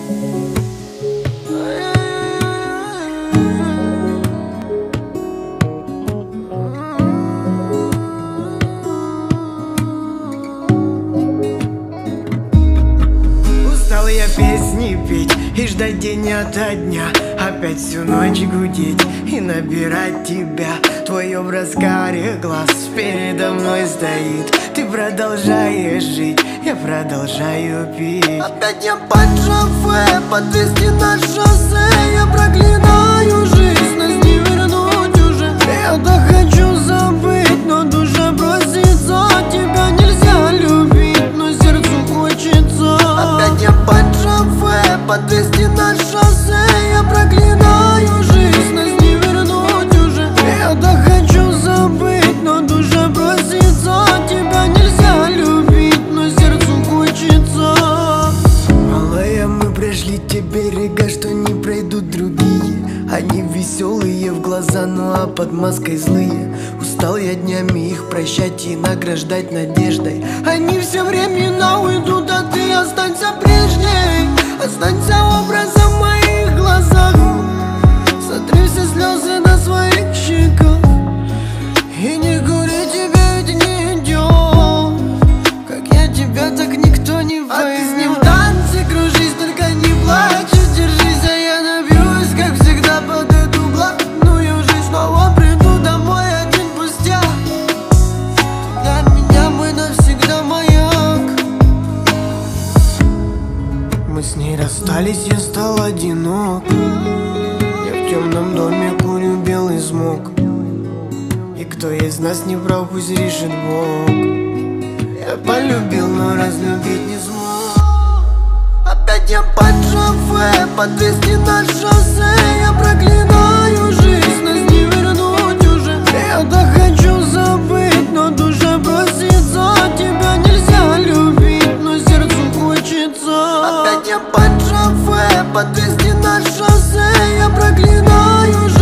Устал я песни петь и ждать день ото дня, опять всю ночь гудеть и набирать тебя. Твой образ карих глаз передо мной стоит. Ты продолжаешь жить, я продолжаю пить. Опять я под шофе, подвести на шоссе. Я проклинаю жизнь, нас не вернуть уже. Я так хочу забыть, но душа просится. Тебя нельзя любить, но сердцу хочется. Опять я под шофе, подвести на шоссе. Я проклинаю жизнь, нас не вернуть уже. Я так хочу забыть, но душа просится. Тебя нельзя любить, но сердцу хочется. Малая, мы прошли те берега, что не пройдут другие. Они веселые в глаза, ну а под маской злые. Устал я днями их прощать и награждать надеждой. Они все времена уйдут, а ты останься прежней. Останься образом в моих глазах. Сотри все слезы на своих щеках. И не говори, тебе ведь не идет. Как я тебя, так никто не поймет. А ты с ним в танце кружись, только не плачь. Держись, а я набьюсь, как всегда, под эту блатную жизнь. Снова приду домой один пустяк. Для меня мой навсегда маяк. Мы с ней расстались, я стал одинок. Я в темном доме курю белый смог. И кто из нас не прав, пусть решит Бог. Я полюбил, но разлюбить не смог. Опять я под шофе, подвести на шоссе. Я проклинаю жизнь, нас не вернуть уже. Я так хочу забыть, но душа просится. Тебя нельзя любить, но сердцу хочется. Опять я под шофе, подвести на шоссе. Я проклинаю жизнь.